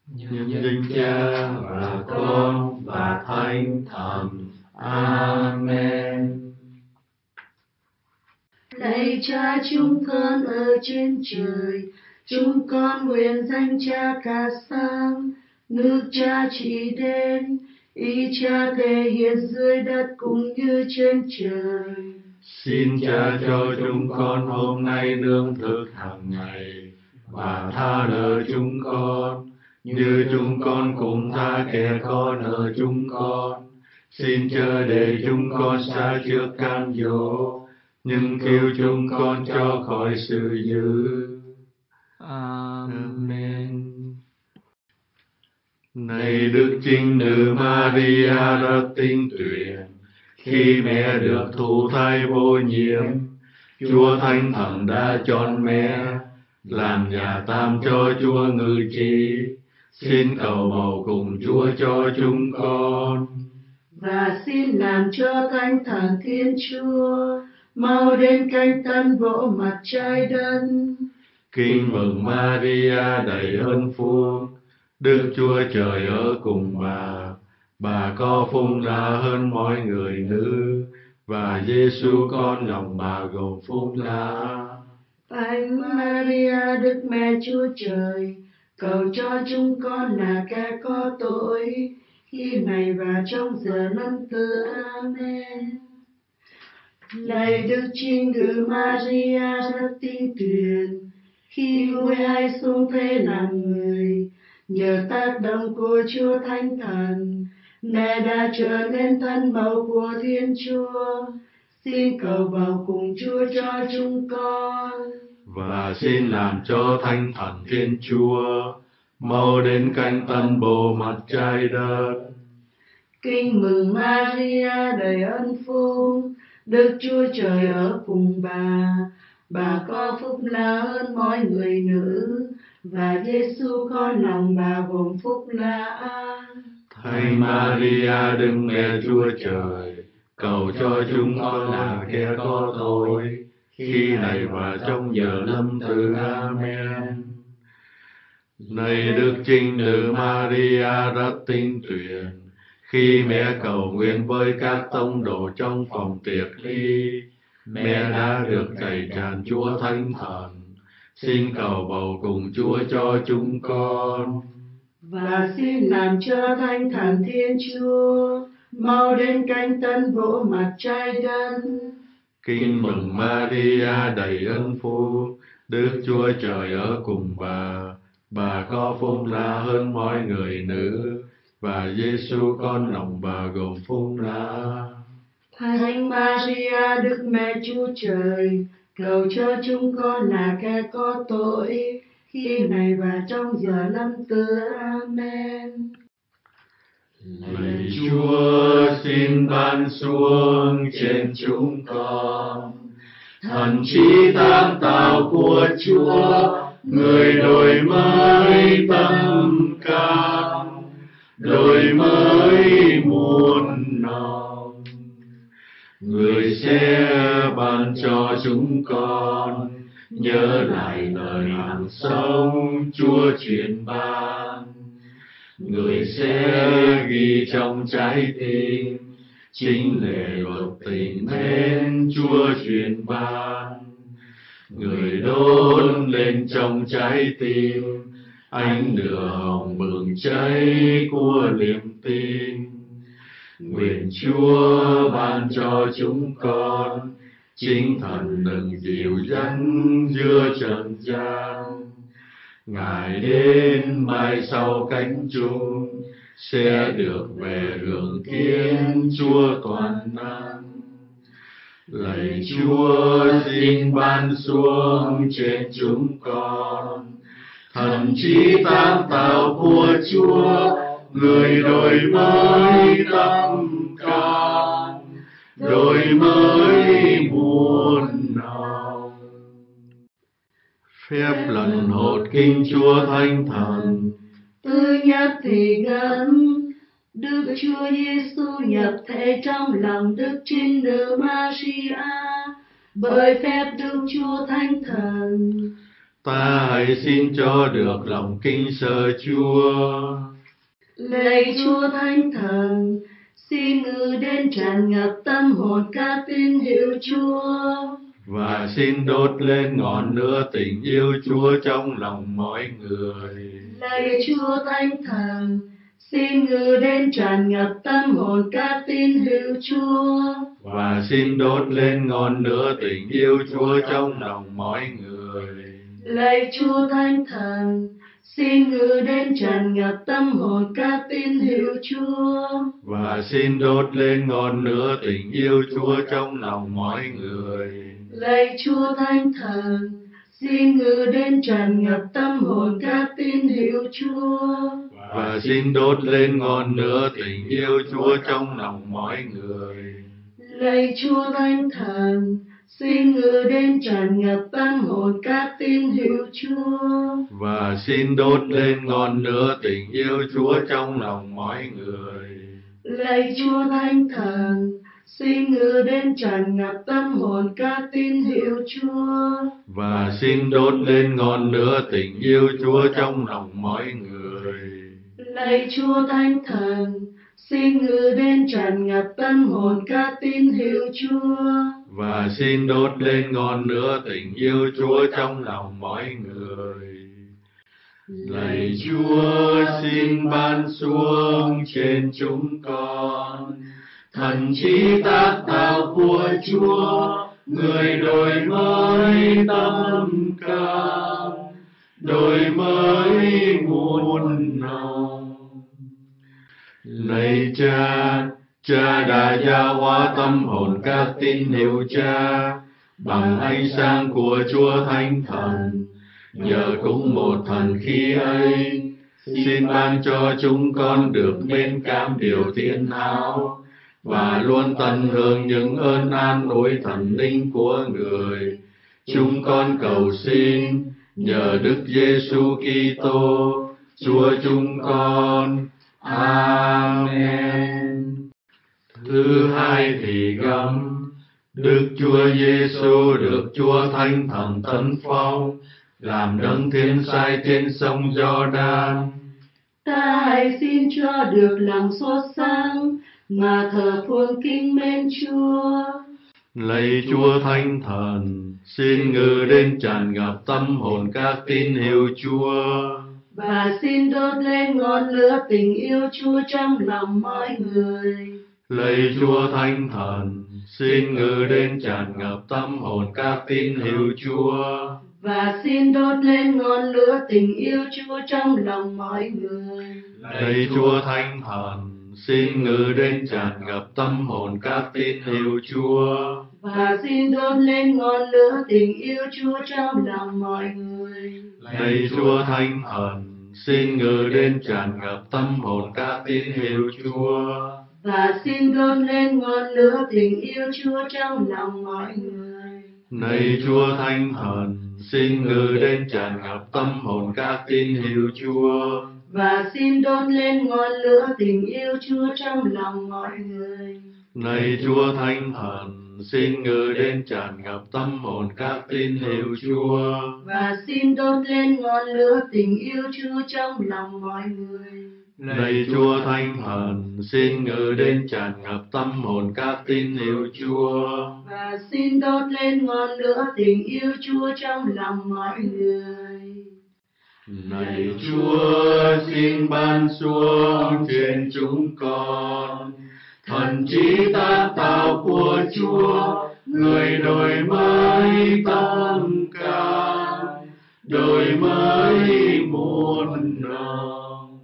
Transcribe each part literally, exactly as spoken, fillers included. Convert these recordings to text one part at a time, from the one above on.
nhân danh Cha và Con và Thánh Thần. Amen. Lạy Cha chúng con ở trên trời, chúng con nguyện danh Cha ca sáng, nước Cha trị đến, ý Cha thể hiện dưới đất cũng như trên trời. Xin Cha cho chúng con hôm nay lương thực hàng ngày, và tha nợ chúng con, như chúng con cũng tha kẻ có nợ chúng con. Xin chớ để chúng con sa trước cám dỗ, nhưng cứu chúng con cho khỏi sự dữ. Amen. Này Đức Trinh Nữ Maria rất tinh tuyển, khi mẹ được thụ thai vô nhiễm, Chúa Thánh Thần đã chọn mẹ làm nhà tạm cho Chúa ngự trị. Xin cầu bầu cùng Chúa cho chúng con. Và xin làm cho Thánh Thần Thiên Chúa mau đến canh tân vỗ mặt trái đất. Kinh mừng Maria đầy ơn phúc, Đức Chúa Trời ở cùng bà. Bà có phúc lạ hơn mọi người nữ, và Giêsu con lòng bà gồm phúc lạ. Thánh Maria Đức Mẹ Chúa Trời, cầu cho chúng con là kẻ có tội, khi này và trong giờ lâm tử. Amen. Lạy Đức Trinh Nữ Maria rất tinh tuyền, khi nuôi hai xuống thế làm người, nhờ tác động của Chúa Thánh Thần, mẹ đã trở nên thân mẫu của Thiên Chúa. Xin cầu bầu cùng Chúa cho chúng con. Và xin làm cho Thánh Thần Thiên Chúa mau đến canh tân bồ mặt trái đất. Kinh mừng Maria đầy ơn phúc, Đức Chúa Trời ở cùng bà. Bà có phúc lạ hơn mọi người nữ, và Giêsu con lòng bà gồm phúc lạ. Thánh Maria Đức Mẹ Chúa Trời, cầu cho chúng con là kẻ có tội, khi này và trong giờ lâm tử. Amen. Này Đức Trinh Nữ Maria rất tinh tuyển, khi mẹ cầu nguyện với các tông đồ trong phòng tiệc ly, mẹ đã được đầy tràn Chúa Thánh Thần. Xin cầu bầu cùng Chúa cho chúng con. Và xin làm cho Thánh Thần Thiên Chúa mau đến canh tân vỗ mặt trái đất. Kinh mừng Maria đầy ơn phúc, Đức Chúa Trời ở cùng bà. Bà có phúc lạ hơn mọi người nữ, và Giêsu con lòng bà gồm phúc lạ. Thánh Maria Đức Mẹ Chúa Trời, cầu cho chúng con là kẻ có tội, khi này và trong giờ lâm tử. Amen. Lạy Chúa, xin ban xuống trên chúng con thần trí tam tạo của Chúa, người đổi mới tâm can, đổi mới muôn lòng. Người sẽ ban cho chúng con nhớ lại lời hằng sống Chúa truyền ban. Người sẽ ghi trong trái tim chính lệ luật tình mến Chúa truyền ban. Người đốt lên trong trái tim ánh lửa hồng bừng cháy của niềm tin. Nguyện Chúa ban cho chúng con chính thần đừng dìu dắt giữa trần gian. Ngài đến mai sau cánh chung sẽ được về hưởng kiến Chúa toàn năng. Lạy Chúa, xin ban xuống trên chúng con thần trí tam tạo của Chúa, người đổi mới tâm can, đổi mới muôn lòng. Phép lần hột kinh Chúa Thánh Thần. Thứ nhất thì gần, Đức Chúa Giêsu nhập thể trong lòng Đức Trinh Nữ Maria bởi phép Đức Chúa Thánh Thần. Ta hãy xin cho được lòng kính sợ Chúa. Lạy Chúa Thánh Thần, xin ngự đến tràn ngập tâm hồn các tín hữu Chúa, và xin đốt lên ngọn lửa tình yêu Chúa trong lòng mọi người. Lạy Chúa Thánh Thần, xin ngự đến tràn ngập tâm hồn các tín hữu Chúa, và xin đốt lên ngọn lửa tình yêu Chúa trong lòng mọi người. Lạy Chúa Thánh Thần, xin ngự đến tràn ngập tâm hồn các tín hữu Chúa, và xin đốt lên ngọn lửa tình yêu Chúa trong lòng mọi người. Lạy Chúa Thánh Thần, xin ngự đến tràn ngập tâm hồn các tín hữu Chúa, và xin đốt lên ngọn lửa tình yêu Chúa trong lòng mọi người. Lạy Chúa Thánh Thần, xin ngự đến tràn ngập tâm hồn các tín hữu Chúa, và xin đốt lên ngọn lửa tình yêu Chúa trong lòng mọi người. Lạy Chúa Thánh Thần, xin ngự đến tràn ngập tâm hồn các tín hữu Chúa, và xin đốt lên ngọn lửa tình yêu Chúa trong lòng mọi người. Lạy Chúa Thánh Thần, xin ngự đến tràn ngập tâm hồn các tín hữu Chúa, và xin đốt lên ngọn lửa tình yêu Chúa trong lòng mọi người. Lạy Chúa, xin ban xuống trên chúng con thần trí tác tạo của Chúa, người đổi mới tâm can, đổi mới muôn lòng. Lạy Cha, Cha đã giáo hóa tâm hồn các tín hữu Cha bằng ánh sáng của Chúa Thánh Thần. Nhờ cũng một thần khí ấy, xin ban cho chúng con được mến cảm điều thiên hảo và luôn tận hưởng những ơn an ủi thần linh của người. Chúng con cầu xin nhờ Đức Giêsu Kitô, Chúa chúng con. Amen. Thứ hai thì gấm, Đức Chúa Giêsu được Chúa Thánh Thần tấn phong, làm đấng thiên sai trên sông Giođan. Ta hãy xin cho được lòng sốt sáng mà thờ phượng kính mến Chúa. Lạy Chúa Thánh Thần, xin ngự đến tràn ngập tâm hồn các tín hữu Chúa, và xin đốt lên ngọn lửa tình yêu Chúa trong lòng mọi người. Lạy Chúa Thánh Thần, xin ngự đến tràn ngập tâm hồn các tín hữu Chúa, và xin đốt lên ngọn lửa tình yêu Chúa trong lòng mọi người. Lạy Chúa Thánh Thần, xin ngự đến tràn ngập tâm hồn các tín hữu Chúa, và xin đốt lên ngọn lửa tình yêu Chúa trong lòng mọi người. Lạy Chúa Thánh Thần, xin ngự đến tràn ngập tâm hồn các tín hữu Chúa, và xin đốt lên ngọn lửa tình yêu Chúa trong lòng mọi người. Lạy Chúa Thánh Thần, xin ngự đến tràn ngập tâm hồn các tín hữu Chúa, và xin đốt lên ngọn lửa tình yêu Chúa trong lòng mọi người. Lạy Chúa Thánh Thần, xin ngự đến tràn ngập tâm hồn các tín hữu Chúa, và xin đốt lên ngọn lửa tình yêu Chúa trong lòng mọi người. Lạy Chúa Thánh Thần, xin ngự đến tràn ngập tâm hồn các tín hữu Chúa, và xin đốt lên ngọn lửa tình yêu Chúa trong lòng mọi người. Lạy Chúa, xin ban xuống trên chúng con thần trí tác tạo của Chúa, người đổi mới tâm can, đổi mới muôn lòng.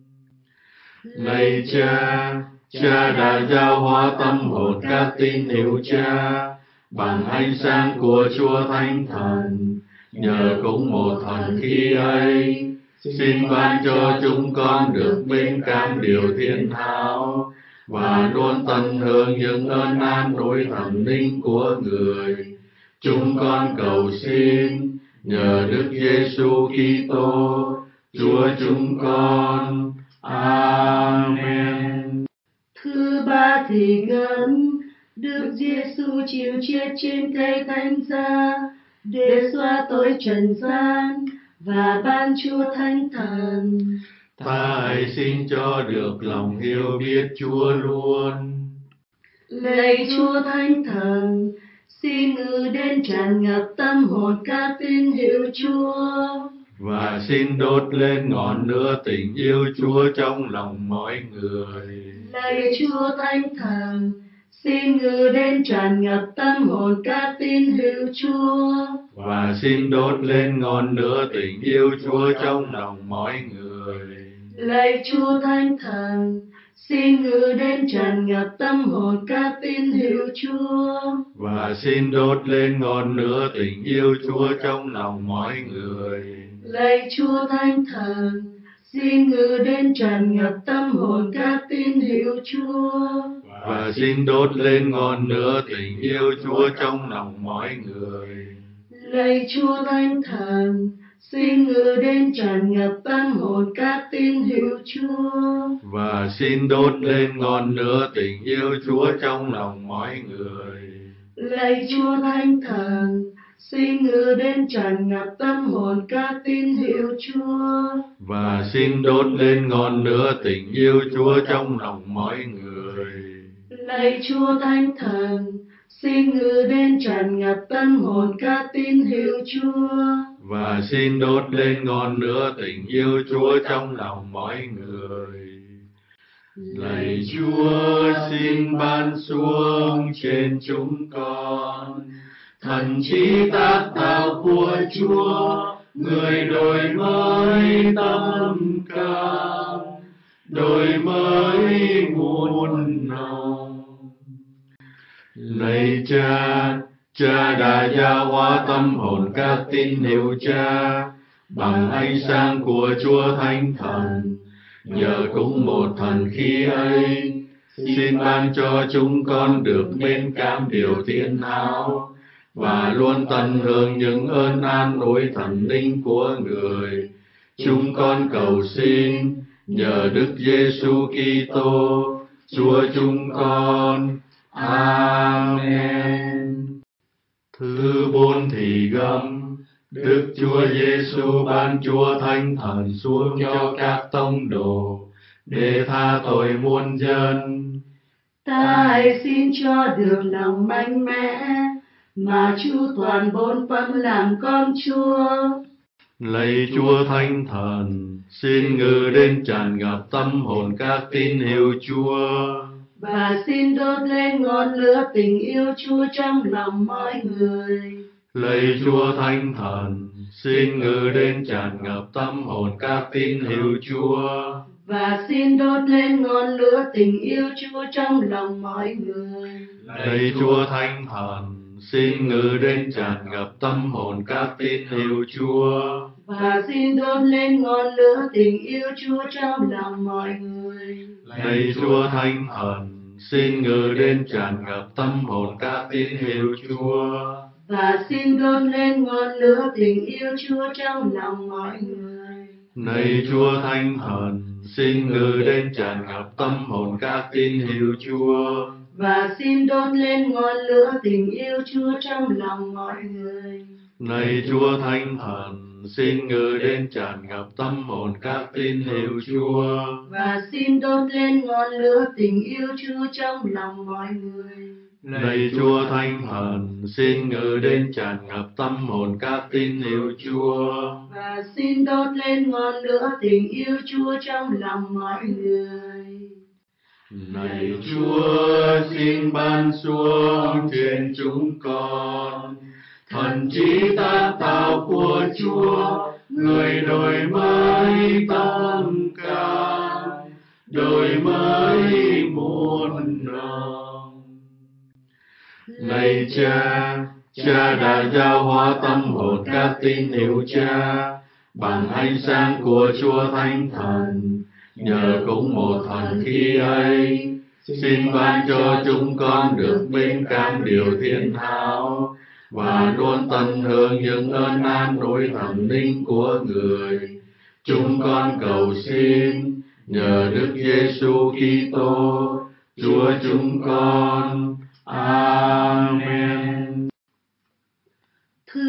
Lạy Cha, Cha đã giáo hóa tâm hồn các tín hữu Cha bằng ánh sáng của Chúa Thánh Thần. Nhờ cũng một thần khí ấy, xin ban cho chúng con được mến cảm điều thiên hảo và luôn tận hưởng những ơn an ủi thần linh của người. Chúng con cầu xin nhờ Đức Giêsu Kitô, Chúa chúng con. Amen. Thứ ba thì gấm, Đức Giêsu chịu chết trên cây thánh giá, để xóa tội trần gian và ban Chúa Thánh Thần. Ta hãy xin cho được lòng hiểu biết Chúa luôn. Lạy Chúa Thánh Thần, xin ngự đến tràn ngập tâm hồn các tín hữu Chúa, và xin đốt lên ngọn lửa tình yêu Chúa trong lòng mỗi người. Lạy Chúa Thánh Thần, xin ngự đến tràn ngập tâm hồn các tín hữu Chúa, và xin đốt lên ngọn lửa tình yêu Chúa trong lòng mỗi người. Lạy Chúa Thánh Thần, xin ngự đến tràn ngập tâm hồn các tín hữu Chúa, và xin đốt lên ngọn lửa tình yêu Chúa trong lòng mỗi người. Lạy Chúa Thánh Thần, xin ngự đến tràn ngập tâm hồn các tín hữu Chúa, và xin đốt lên ngọn lửa tình yêu Chúa trong lòng mỗi người. Lạy Chúa Thánh Thần, xin ngự đến tràn ngập tâm hồn các tín hữu Chúa, và xin đốt lên ngọn lửa tình yêu Chúa trong lòng mỗi người. Lạy Chúa Thánh Thần, xin ngự đến tràn ngập tâm hồn các tín hữu Chúa, và xin đốt lên ngọn lửa tình yêu Chúa trong lòng mỗi người. Lạy Chúa Thánh Thần, xin ngự đến tràn ngập tâm hồn các tín hữu Chúa, và xin đốt lên ngọn lửa tình yêu Chúa trong lòng mỗi người. Lạy Chúa, xin ban xuống trên chúng con thần trí tác tạo của Chúa, người đổi mới tâm can, đổi mới muôn lòng. Lạy Cha, Cha đã giáo hóa tâm hồn các tín hữu Cha bằng ánh sáng của Chúa Thánh Thần. Nhờ cũng một thần khí ấy, xin ban cho chúng con được mến cảm điều thiên hảo và luôn tận hưởng những ơn an ủi thần linh của người. Chúng con cầu xin nhờ Đức Giêsu Kitô, Chúa chúng con. Amen. Thứ bốn thì gấm. Đức Chúa Giêsu ban Chúa Thánh Thần xuống cho các tông đồ để tha tội muôn dân. Ta hãy xin cho được lòng mạnh mẽ mà chu toàn bổn phận làm con Chúa. Lạy Chúa Thánh Thần, xin ngự đến tràn ngập tâm hồn các tín hữu Chúa, và xin đốt lên ngọn lửa tình yêu Chúa trong lòng mọi người. Lạy Chúa Thánh Thần, xin ngự đến tràn ngập tâm hồn các tín hữu Chúa, và xin đốt lên ngọn lửa tình yêu Chúa trong lòng mọi người. Lạy Chúa Thánh Thần, xin ngự đến tràn ngập tâm hồn các tín hữu Chúa, và xin đốt lên ngọn lửa tình yêu Chúa trong lòng mọi người. Lạy Chúa Thánh Thần, xin ngự đến tràn ngập tâm hồn các tín hữu Chúa, và xin đốt lên ngọn lửa tình yêu Chúa trong lòng mọi người. Lạy Chúa Thánh Thần, xin ngự đến tràn ngập tâm hồn các tín hữu Chúa, và xin đốt lên ngọn lửa tình yêu Chúa trong lòng mọi người. Lạy Chúa Thánh Thần, xin ngự đến tràn ngập tâm hồn các tín hữu Chúa, và xin đốt lên ngọn lửa tình yêu Chúa trong lòng mọi người. Lạy Chúa Thánh Thần, xin ngự đến tràn ngập tâm hồn các tín hữu Chúa, và xin đốt lên ngọn lửa tình yêu Chúa trong lòng mọi người. Lạy Chúa, xin ban xuống trên chúng con thần trí tác tạo của Chúa, người đổi mới tâm can, đổi mới muôn lòng. Lạy Cha, Cha đã giáo hóa tâm hồn các tín hữu Cha bằng ánh sáng của Chúa Thánh Thần. Nhờ cũng một thần khí ấy, xin ban cho chúng con được mến cảm điều thiên hảo và luôn tận hưởng những ơn an ủi thần linh của người. Chúng con cầu xin nhờ Đức Giêsu Kitô, Chúa chúng con. Amen. Thứ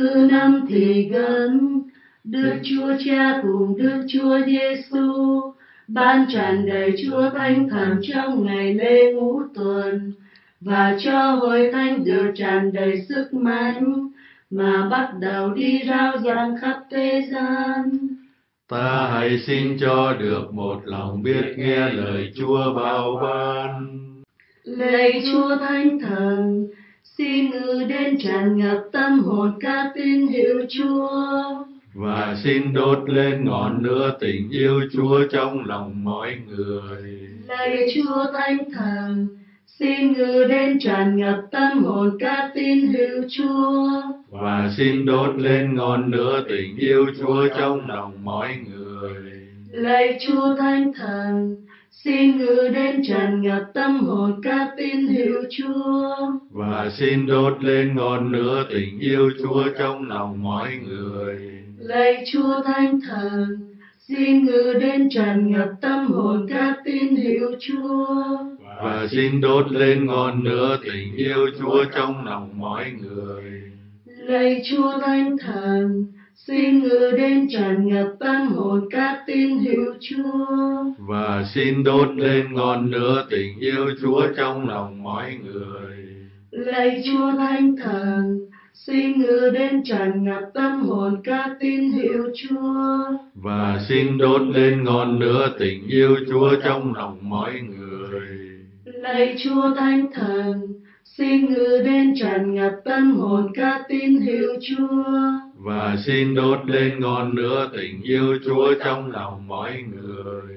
năm thì gần, Đức Chúa Cha cùng Đức Chúa Giêsu ban tràn đầy Chúa Thánh Thần trong ngày lễ ngũ tuần, và cho hội thánh được tràn đầy sức mạnh mà bắt đầu đi rao giảng khắp thế gian. Ta hãy xin cho được một lòng biết nghe lời Chúa bảo ban. Lạy Chúa Thánh Thần, xin ngự đến tràn ngập tâm hồn các tín hữu Chúa, và xin đốt lên ngọn lửa tình yêu Chúa trong lòng mọi người. Lạy Chúa Thánh Thần, xin ngự đến tràn ngập tâm hồn các tín hữu Chúa, và xin đốt lên ngọn lửa tình yêu Chúa trong lòng mọi người. Lạy Chúa Thánh Thần, xin ngự đến tràn ngập tâm hồn các tín hữu Chúa, và xin đốt lên ngọn lửa tình yêu Chúa trong lòng mọi người. Lạy Chúa Thánh Thần, xin ngự đến tràn ngập tâm hồn các tín hữu Chúa, và xin đốt lên ngọn lửa tình yêu Chúa trong lòng mọi người. Lạy Chúa Thánh Thần, xin ngự đến tràn ngập tâm hồn các tín hữu Chúa, và xin đốt lên ngọn lửa tình yêu Chúa trong lòng mọi người. Lạy Chúa Thánh Thần, xin ngự đến tràn ngập tâm hồn các tín hữu Chúa, và xin đốt lên ngọn lửa tình yêu Chúa trong lòng mọi người. Lạy Chúa Thánh Thần, xin ngự đến tràn ngập tâm hồn các tín hữu Chúa, và xin đốt lên ngọn lửa tình yêu Chúa trong lòng mọi người.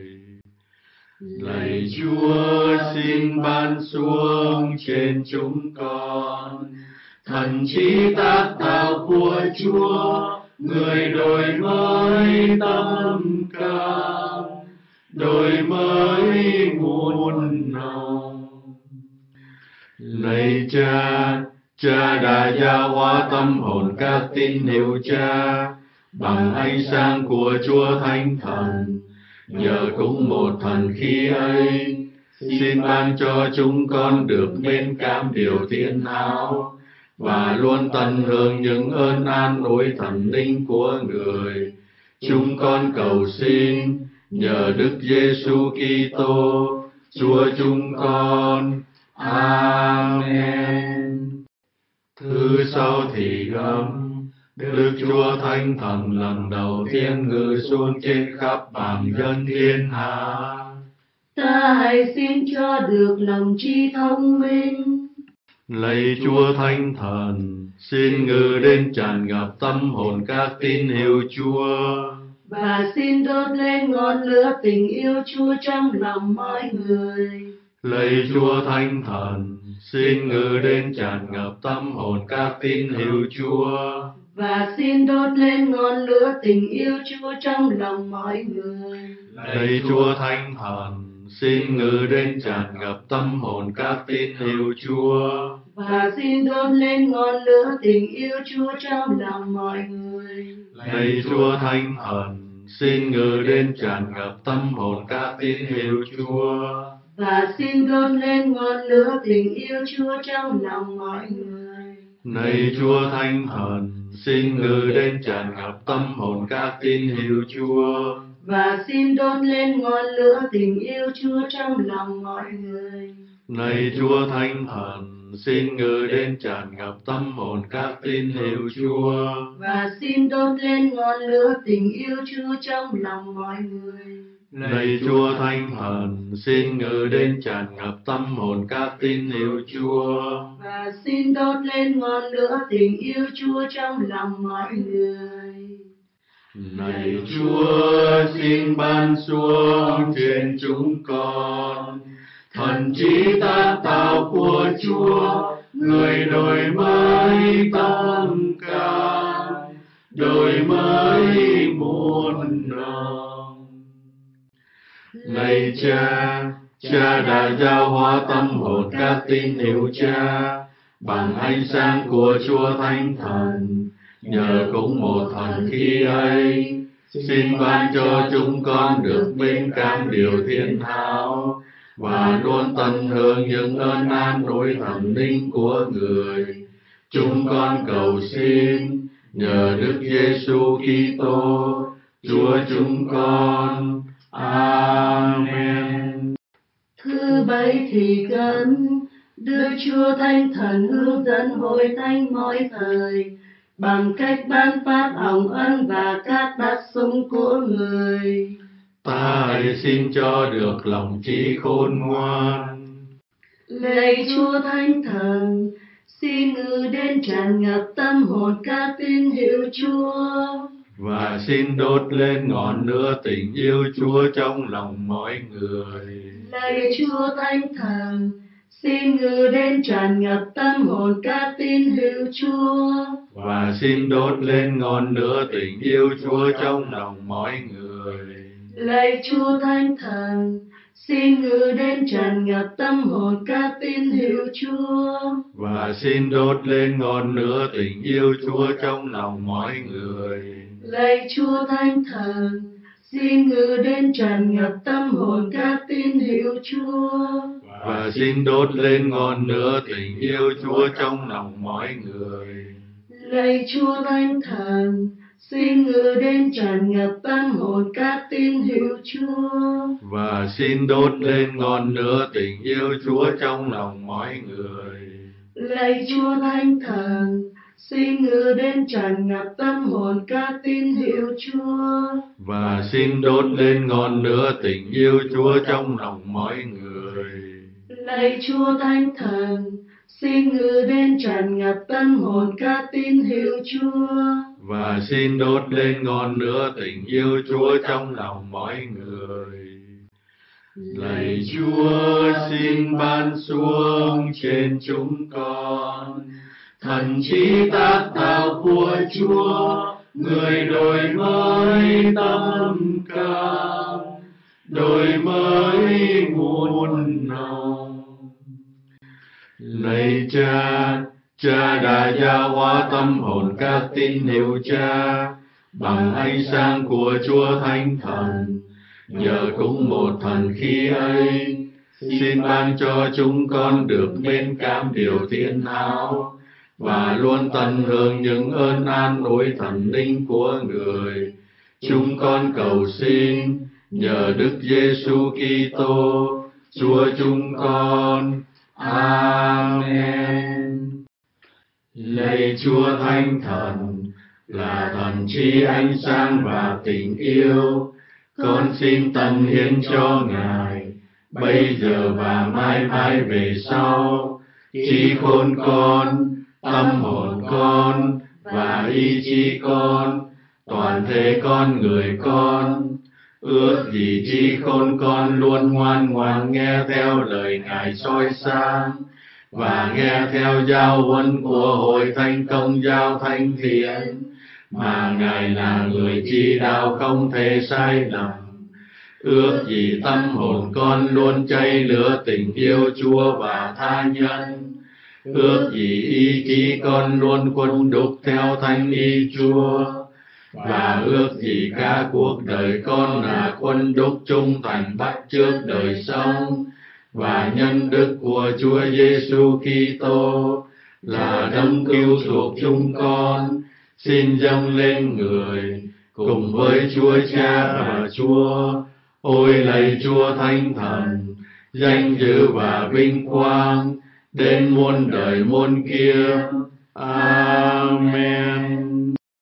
Lạy Chúa, xin ban xuống trên chúng con thần trí tác tạo của Chúa, người đổi mới tâm can, đổi mới muôn lòng. Lạy Cha, Cha đã giáo hóa tâm hồn các tín hữu Cha bằng ánh sáng của Chúa Thánh Thần. Nhờ cũng một thần khí ấy, xin ban cho chúng con được mến cảm điều thiên hảo và luôn tận hưởng những ơn an ủi thần linh của người. Chúng con cầu xin nhờ Đức Giêsu Kitô, Chúa chúng con. Amen. Thứ sau thì gấm, Đức Chúa Thánh Thần lần đầu tiên ngự xuống trên khắp bàn dân thiên hạ. Ta hãy xin cho được lòng trí thông minh. Lạy Chúa Thánh Thần, xin ngự đến tràn ngập tâm hồn các tín hữu Chúa, và xin đốt lên ngọn lửa tình yêu Chúa trong lòng mọi người. Lạy Chúa Thánh Thần, xin ngự đến tràn ngập tâm hồn các tín hữu Chúa, và xin đốt lên ngọn lửa tình yêu Chúa trong lòng mọi người. Lạy Chúa Thánh Thần, xin ngự đến tràn ngập tâm hồn các tín hữu Chúa, và xin đốt lên ngọn lửa tình yêu Chúa trong lòng mọi người. Lạy Chúa Thánh Thần, xin ngự đến tràn ngập tâm hồn các tín hữu Chúa, và xin đốt lên ngọn lửa tình yêu Chúa trong lòng mọi người. Lạy Chúa Thánh Thần, xin ngự đến tràn ngập tâm hồn các tín hữu Chúa, và xin đốt lên ngọn lửa tình yêu Chúa trong lòng mọi người. Lạy Chúa Thánh Thần, xin ngự đến tràn ngập tâm hồn các tín hữu Chúa, và xin đốt lên ngọn lửa tình yêu Chúa trong lòng mọi người. Lạy Chúa Thánh Thần, xin ngự đến tràn ngập tâm hồn các tín hữu Chúa, và xin đốt lên ngọn lửa tình yêu Chúa trong lòng mọi người. Lạy Chúa, xin ban xuống trên chúng con thần trí tác tạo của Chúa, người đổi mới tâm can, đổi mới muôn lòng. Lạy Cha, Cha đã giáo hóa tâm hồn các tín hữu Cha bằng ánh sáng của Chúa Thánh Thần. Nhờ cũng một thần khí ấy, xin ban cho chúng con được mến cảm điều thiên hảo và luôn tận hưởng những ơn an ủi thần linh của người. Chúng con cầu xin nhờ Đức Giêsu Kitô, Chúa chúng con. Amen. Thứ bảy thì gần, Đức Chúa Thánh Thần hướng dẫn hội thánh mỗi thời bằng cách ban phát hồng ân và các đặc sủng của người. Ta hãy xin cho được lòng trí khôn ngoan. Lạy Chúa Thánh Thần, xin ngự đến tràn ngập tâm hồn các tín hữu Chúa, và xin đốt lên ngọn lửa tình yêu Chúa trong lòng mọi người. Lạy Chúa Thánh Thần, xin ngự đến tràn ngập tâm hồn các tín hữu Chúa, và xin đốt lên ngọn lửa tình yêu Chúa trong lòng mọi người. Lạy Chúa Thánh Thần, xin ngự đến tràn ngập tâm hồn các tín hữu Chúa, và xin đốt lên ngọn lửa tình yêu Chúa trong lòng mọi người. Lạy Chúa Thánh Thần, xin ngự đến tràn ngập tâm hồn các tín hữu Chúa, và xin đốt lên ngọn lửa tình yêu Chúa trong lòng mọi người. Lạy Chúa Thánh Thần, xin ngự đến tràn ngập tâm hồn các tín hữu Chúa, và xin đốt lên ngọn lửa tình yêu Chúa trong lòng mọi người. Lạy Chúa Thánh Thần, xin ngự đến tràn ngập tâm hồn các tín hữu Chúa, và xin đốt lên ngọn lửa tình yêu Chúa trong lòng mọi người. Lạy Chúa Thánh Thần, xin ngự đến tràn ngập tâm hồn các tín hữu Chúa, và xin đốt lên ngọn lửa tình yêu Chúa trong lòng mọi người. Lạy Chúa, xin ban xuống trên chúng con thần trí tác tạo của Chúa, người đổi mới tâm can, đổi mới muôn lòng. Lạy Cha, Cha đã giáo hóa tâm hồn các tín hữu Cha bằng ánh sáng của Chúa Thánh Thần. Nhờ cũng một thần khí ấy, xin ban cho chúng con được mến cảm điều thiên hảo và luôn tận hưởng những ơn an ủi thần linh của người. Chúng con cầu xin nhờ Đức Giêsu Kitô, Chúa chúng con. Amen. Lạy Chúa Thánh Thần, là thần trí ánh sáng và tình yêu, con xin tận hiến cho Ngài bây giờ và mãi mãi về sau trí khôn con, tâm hồn con và ý chí con, toàn thể con người con. Ước gì trí khôn con luôn ngoan ngoãn nghe theo lời Ngài soi sáng và nghe theo giáo huấn của hội thánh Công giáo Thánh Thiện, mà Ngài là người chỉ đạo không thể sai lầm. Ước gì tâm hồn con luôn cháy lửa tình yêu Chúa và tha nhân. Ước gì ý chí con luôn quân đúc theo thánh ý Chúa. Và ước gì cả cuộc đời con là quân đúc trung thành bắt chước đời sống và nhân đức của Chúa Giêsu Kitô là đấng cứu chuộc chúng con, xin dâng lên người cùng với Chúa Cha và Chúa. Ôi lạy Chúa Thánh Thần, danh dự và vinh quang đến muôn đời muôn kiếp. Amen.